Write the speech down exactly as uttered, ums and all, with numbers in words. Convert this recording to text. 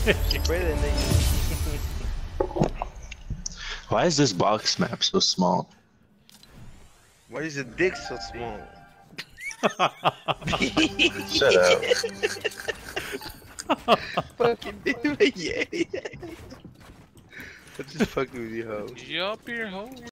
Spray that nigga. Why is this box map so small? Why is your dick so small? Shut up. Fucking dude, yeah. I'm just fucking with you, hoe. Yup, your hoe.